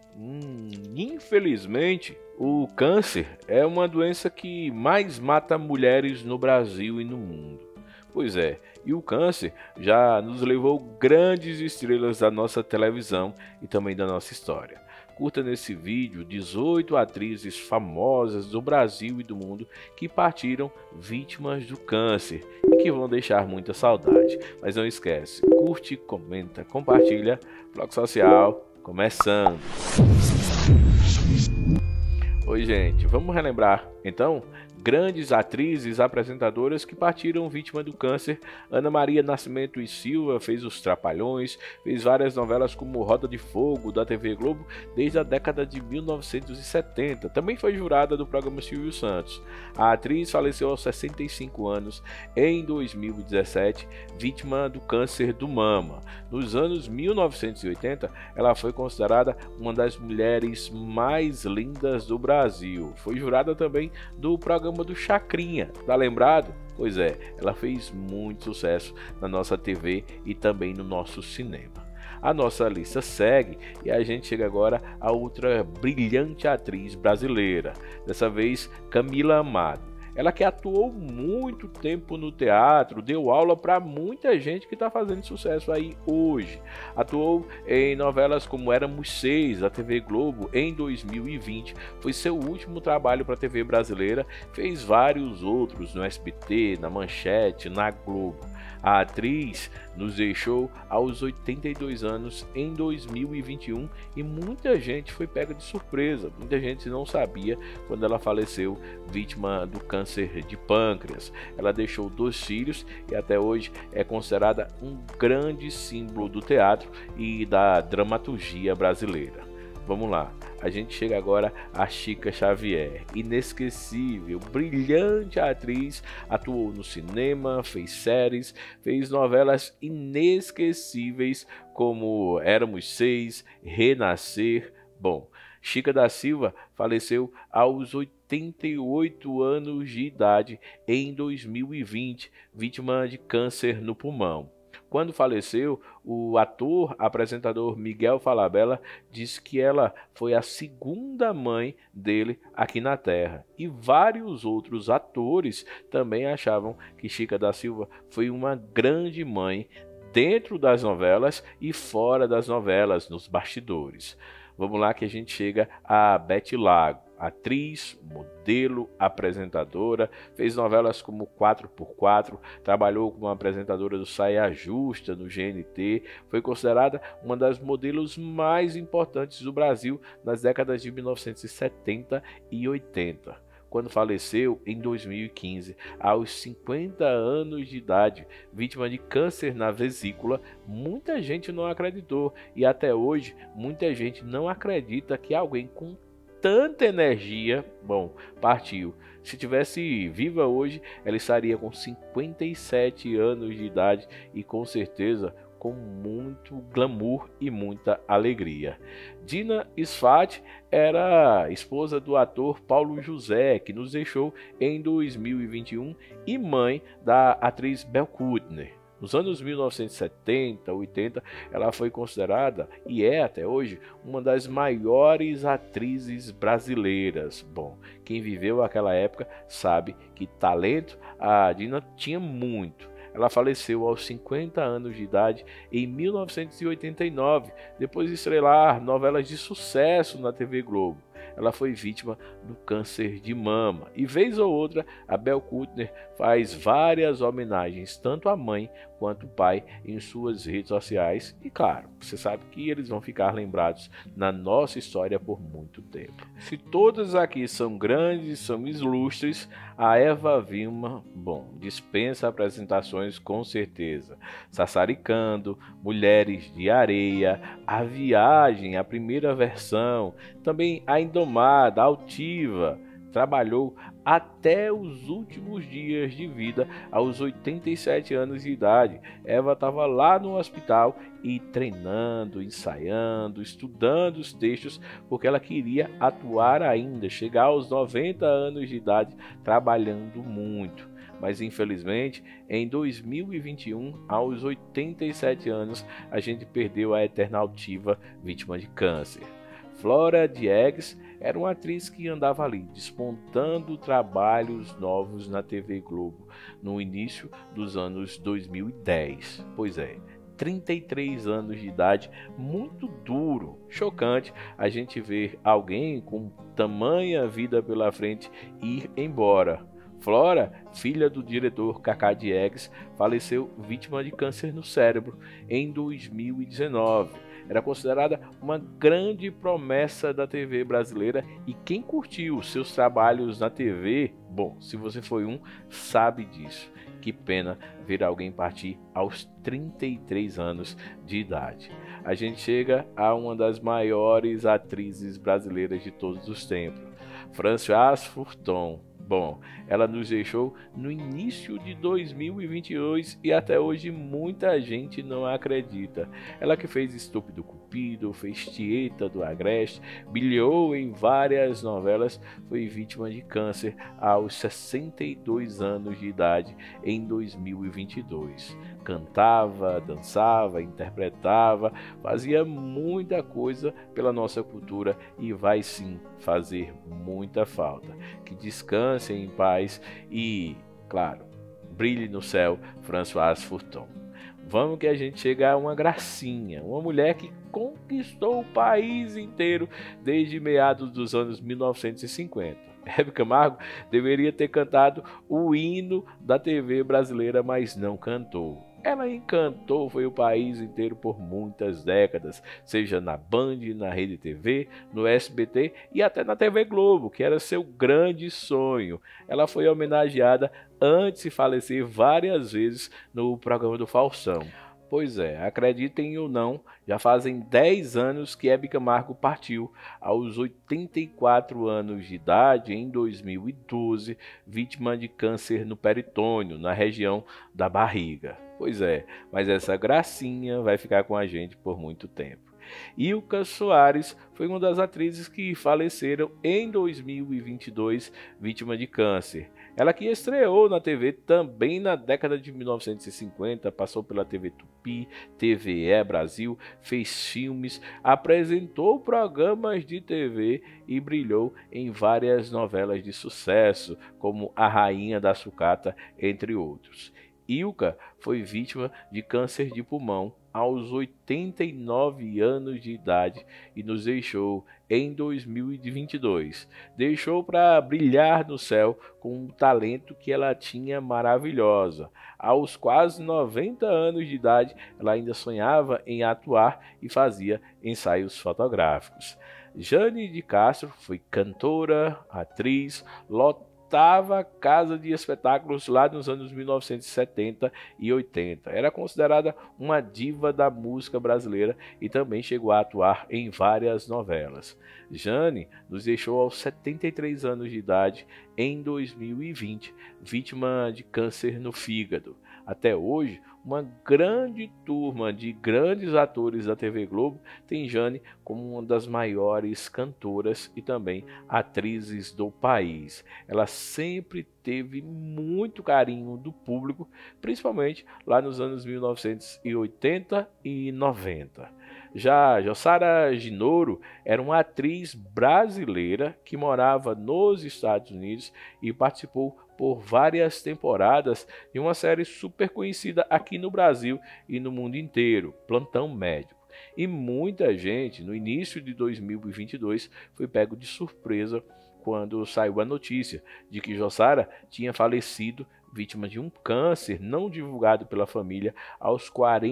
Infelizmente, o câncer é uma doença que mais mata mulheres no Brasil e no mundo. Pois é, e o câncer já nos levou grandes estrelas da nossa televisão e também da nossa história. Curta nesse vídeo 18 atrizes famosas do Brasil e do mundo que partiram vítimas do câncer e que vão deixar muita saudade. Mas não esquece, curte, comenta, compartilha. Bloco Social começando. Oi gente, vamos relembrar então grandes atrizes, apresentadoras que partiram vítima do câncer. Ana Maria Nascimento e Silva fez Os Trapalhões, fez várias novelas como Roda de Fogo da TV Globo desde a década de 1970. Também foi jurada do programa Silvio Santos. A atriz faleceu aos 65 anos em 2017, vítima do câncer do mama. Nos anos 1980, ela foi considerada uma das mulheres mais lindas do Brasil. Foi jurada também do programa do Chacrinha, tá lembrado? Pois é, ela fez muito sucesso na nossa TV e também no nosso cinema. A nossa lista segue e a gente chega agora a outra brilhante atriz brasileira, dessa vez Camila Amado. Ela que atuou muito tempo no teatro, deu aula para muita gente que está fazendo sucesso aí hoje. Atuou em novelas como Éramos Seis, da TV Globo, em 2020. Foi seu último trabalho para a TV brasileira. Fez vários outros no SBT, na Manchete, na Globo. A atriz nos deixou aos 82 anos em 2021 e muita gente foi pega de surpresa. Muita gente não sabia quando ela faleceu, vítima do câncer de pâncreas. Ela deixou 2 filhos e até hoje é considerada um grande símbolo do teatro e da dramaturgia brasileira. Vamos lá, a gente chega agora a Chica Xavier, inesquecível, brilhante atriz, atuou no cinema, fez séries, fez novelas inesquecíveis como Éramos Seis, Renascer. Bom, Chica da Silva faleceu aos 88 anos de idade em 2020, vítima de câncer no pulmão. Quando faleceu, o ator, apresentador Miguel Falabella disse que ela foi a segunda mãe dele aqui na Terra. E vários outros atores também achavam que Chica da Silva foi uma grande mãe dentro das novelas e fora das novelas, nos bastidores. Vamos lá que a gente chega a Beth Lago. Atriz, modelo, apresentadora, fez novelas como 4x4, trabalhou como apresentadora do Saia Justa no GNT, foi considerada uma das modelos mais importantes do Brasil nas décadas de 1970 e 80. Quando faleceu em 2015, aos 50 anos de idade, vítima de câncer na vesícula, muita gente não acreditou e até hoje muita gente não acredita que alguém com tanta energia, partiu. Se tivesse viva hoje, ela estaria com 57 anos de idade e com certeza com muito glamour e muita alegria. Dina Sfat era esposa do ator Paulo José, que nos deixou em 2021, e mãe da atriz Bel Kudner. Nos anos 1970, 80, ela foi considerada, e é até hoje, uma das maiores atrizes brasileiras. Bom, quem viveu aquela época sabe que talento a Dina tinha muito. Ela faleceu aos 50 anos de idade em 1989, depois de estrelar novelas de sucesso na TV Globo. Ela foi vítima do câncer de mama e vez ou outra a Bel Kudner faz várias homenagens tanto à mãe quanto ao pai em suas redes sociais e claro, você sabe que eles vão ficar lembrados na nossa história por muito tempo. Se todas aqui são grandes, são ilustres, a Eva Vilma, dispensa apresentações com certeza. Sassaricando, Mulheres de Areia, A Viagem, a primeira versão, também A Indomada, Altiva. Trabalhou até os últimos dias de vida, aos 87 anos de idade. Eva estava lá no hospital e treinando, ensaiando, estudando os textos, porque ela queria atuar ainda, chegar aos 90 anos de idade, trabalhando muito. Mas infelizmente, em 2021, aos 87 anos, a gente perdeu a eterna Altiva, vítima de câncer. Flora Diegues era uma atriz que andava ali, despontando trabalhos novos na TV Globo no início dos anos 2010. Pois é, 33 anos de idade, muito duro, chocante a gente ver alguém com tamanha vida pela frente ir embora. Flora, filha do diretor Cacá Diegues, faleceu vítima de câncer no cérebro em 2019. Era considerada uma grande promessa da TV brasileira e quem curtiu seus trabalhos na TV, bom, se você foi um, sabe disso. Que pena ver alguém partir aos 33 anos de idade. A gente chega a uma das maiores atrizes brasileiras de todos os tempos, Françoise Forton. Bom, ela nos deixou no início de 2022 e até hoje muita gente não acredita. Ela que fez Estúpido Cupido, fez Tieta do Agreste, brilhou em várias novelas, foi vítima de câncer aos 62 anos de idade em 2022. Cantava, dançava, interpretava, fazia muita coisa pela nossa cultura e vai sim fazer muita falta. Que descanse em paz e, claro, brilhe no céu, Françoise Forton. Vamos que a gente chega a uma gracinha, uma mulher que conquistou o país inteiro desde meados dos anos 1950. Hebe Camargo deveria ter cantado o hino da TV brasileira, mas não cantou. Ela encantou foi o país inteiro por muitas décadas, seja na Band, na Rede TV, no SBT e até na TV Globo, que era seu grande sonho. Ela foi homenageada antes de falecer várias vezes no programa do Faustão. Pois é, acreditem ou não, já fazem 10 anos que Hebe Camargo partiu, aos 84 anos de idade, em 2012, vítima de câncer no peritônio, na região da barriga. Pois é, mas essa gracinha vai ficar com a gente por muito tempo. Ilka Soares foi uma das atrizes que faleceram em 2022, vítima de câncer. Ela que estreou na TV também na década de 1950, passou pela TV Tupi, TVE Brasil, fez filmes, apresentou programas de TV e brilhou em várias novelas de sucesso, como A Rainha da Sucata, entre outros. Ilka foi vítima de câncer de pulmão aos 89 anos de idade e nos deixou em 2022. Deixou para brilhar no céu com um talento que ela tinha maravilhosa. Aos quase 90 anos de idade, ela ainda sonhava em atuar e fazia ensaios fotográficos. Jane de Castro foi cantora, atriz, lotava casa de espetáculos lá nos anos 1970 e 80. Era considerada uma diva da música brasileira e também chegou a atuar em várias novelas. Jane nos deixou aos 73 anos de idade em 2020, vítima de câncer no fígado. Até hoje, uma grande turma de grandes atores da TV Globo tem Jane como uma das maiores cantoras e também atrizes do país. Ela sempre teve muito carinho do público, principalmente lá nos anos 1980 e 90. Já Jossara Ginoro era uma atriz brasileira que morava nos Estados Unidos e participou por várias temporadas de uma série super conhecida aqui no Brasil e no mundo inteiro, Plantão Médico. E muita gente, no início de 2022, foi pego de surpresa quando saiu a notícia de que Jossara tinha falecido vítima de um câncer não divulgado pela família aos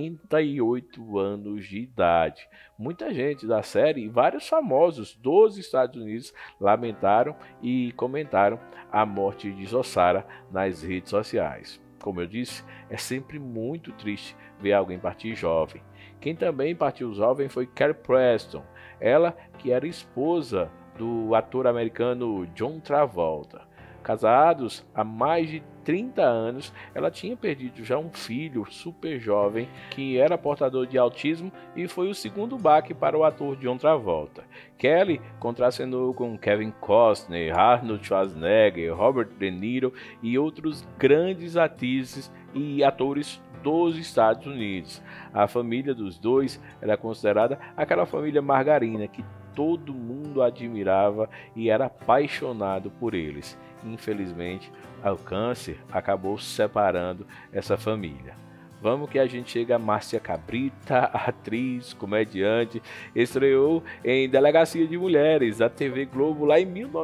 48 anos de idade. Muita gente da série e vários famosos dos Estados Unidos lamentaram e comentaram a morte de Jossara nas redes sociais. Como eu disse, é sempre muito triste ver alguém partir jovem. Quem também partiu jovem foi Carrie Preston, ela que era esposa do ator americano John Travolta. Casados há mais de 30 anos, ela tinha perdido já um filho super jovem que era portador de autismo e foi o segundo baque para o ator John Travolta. Kelly contracenou com Kevin Costner, Arnold Schwarzenegger, Robert De Niro e outros grandes atrizes e atores dos Estados Unidos. A família dos dois era considerada aquela família margarina que todo mundo admirava e era apaixonado por eles. Infelizmente, o câncer acabou separando essa família. Vamos que a gente chega a Márcia Cabrita, atriz, comediante, estreou em Delegacia de Mulheres, da TV Globo, lá em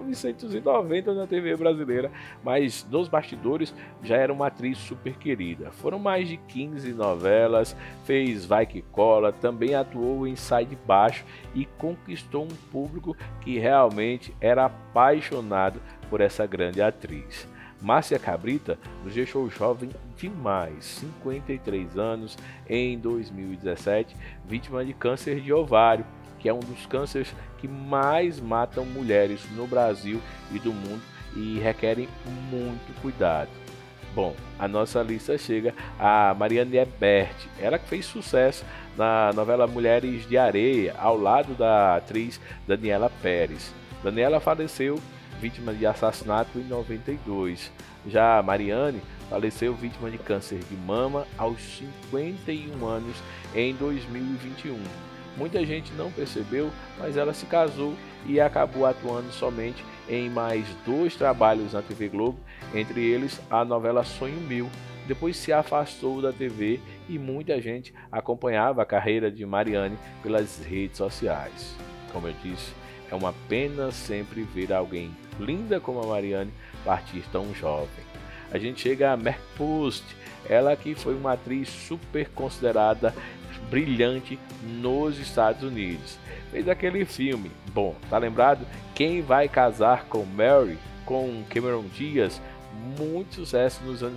1990 na TV brasileira, mas nos bastidores já era uma atriz super querida. Foram mais de 15 novelas, fez Vai Que Cola, também atuou em Sai de Baixo e conquistou um público que realmente era apaixonado por essa grande atriz. Márcia Cabrita nos deixou jovem demais, 53 anos, em 2017, vítima de câncer de ovário, que é um dos cânceres que mais matam mulheres no Brasil e do mundo e requerem muito cuidado. Bom, a nossa lista chega a Mariane Ebert, ela que fez sucesso na novela Mulheres de Areia, ao lado da atriz Daniela Pérez. Daniela faleceu vítima de assassinato em 92. Já Mariane faleceu vítima de câncer de mama aos 51 anos em 2021. Muita gente não percebeu, mas ela se casou e acabou atuando somente em mais 2 trabalhos na TV Globo, entre eles a novela Sonho Mil. Depois se afastou da TV e muita gente acompanhava a carreira de Mariane pelas redes sociais. Como eu disse, é uma pena sempre ver alguém linda como a Mariane partir tão jovem. A gente chega a Meg Post, ela que foi uma atriz super considerada brilhante nos Estados Unidos. Fez aquele filme, bom, tá lembrado? Quem Vai Casar com Mary, com Cameron Diaz, muito sucesso nos anos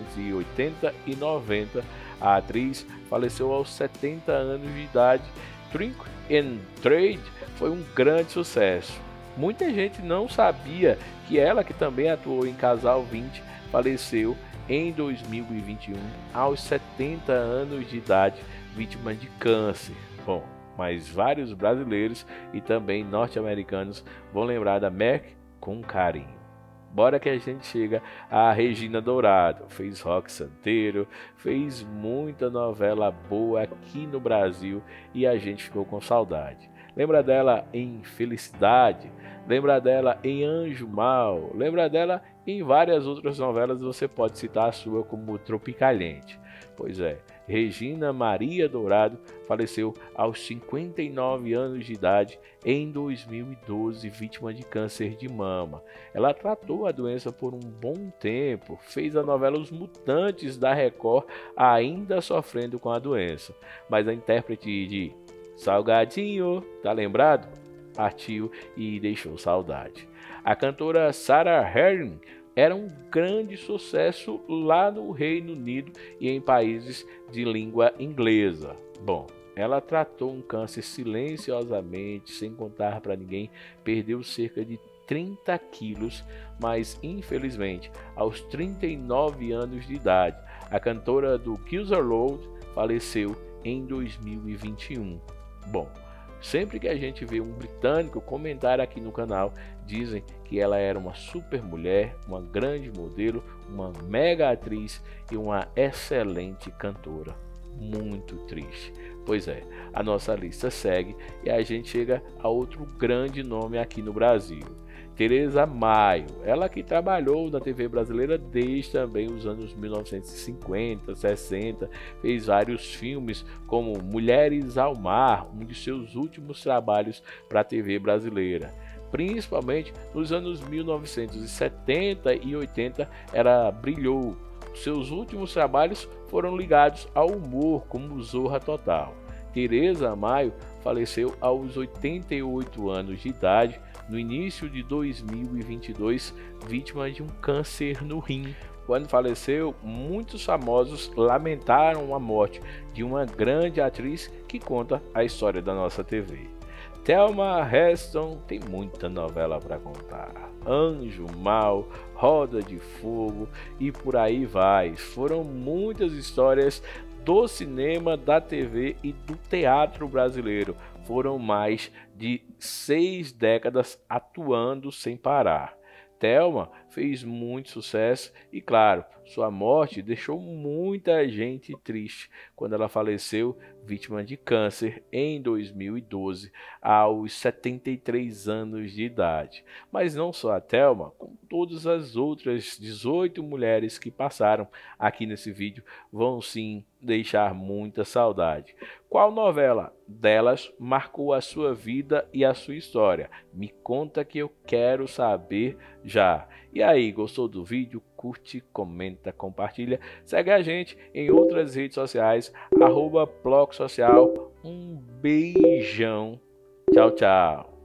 1980 e 90. A atriz faleceu aos 70 anos de idade. Trick and Trade foi um grande sucesso. Muita gente não sabia que ela, que também atuou em Casal 20, faleceu em 2021 aos 70 anos de idade, vítima de câncer. Bom, mas vários brasileiros e também norte-americanos vão lembrar da Meg com carinho. Bora que a gente chega a Regina Dourado, fez Rock Santeiro, fez muita novela boa aqui no Brasil e a gente ficou com saudade. Lembra dela em Felicidade, lembra dela em Anjo Mal, lembra dela em várias outras novelas, você pode citar a sua como Tropicaliente. Pois é, Regina Maria Dourado faleceu aos 59 anos de idade em 2012, vítima de câncer de mama. Ela tratou a doença por um bom tempo, fez a novela Os Mutantes da Record, ainda sofrendo com a doença. Mas a intérprete de Salgadinho, tá lembrado? Partiu e deixou saudade. A cantora Sarah Herring era um grande sucesso lá no Reino Unido e em países de língua inglesa. Bom, ela tratou um câncer silenciosamente, sem contar para ninguém, perdeu cerca de 30 quilos, mas infelizmente, aos 39 anos de idade, a cantora do Killer Road faleceu em 2021. Bom, sempre que a gente vê um britânico comentar aqui no canal, dizem que ela era uma super mulher, uma grande modelo, uma mega atriz e uma excelente cantora. Muito triste. Pois é, a nossa lista segue e a gente chega a outro grande nome aqui no Brasil. Teresa Maio, ela que trabalhou na TV brasileira desde também os anos 1950, 60, fez vários filmes como Mulheres ao Mar, um de seus últimos trabalhos para a TV brasileira. Principalmente nos anos 1970 e 80, ela brilhou. Seus últimos trabalhos foram ligados ao humor, como Zorra Total. Teresa Maio faleceu aos 88 anos de idade, no início de 2022, vítima de um câncer no rim. Quando faleceu, muitos famosos lamentaram a morte de uma grande atriz que conta a história da nossa TV. Thelma Heston tem muita novela para contar. Anjo Mal, Roda de Fogo e por aí vai. Foram muitas histórias do cinema, da TV e do teatro brasileiro. Foram mais de 6 décadas atuando sem parar. Thelma fez muito sucesso e, claro, Sua morte deixou muita gente triste quando ela faleceu vítima de câncer em 2012, aos 73 anos de idade. Mas não só a Thelma, como todas as outras 18 mulheres que passaram aqui nesse vídeo vão sim deixar muita saudade. Qual novela delas marcou a sua vida e a sua história? Me conta que eu quero saber já. E aí, gostou do vídeo? Curte, comenta, compartilha. Segue a gente em outras redes sociais, @Ploc Social. Um beijão. Tchau, tchau.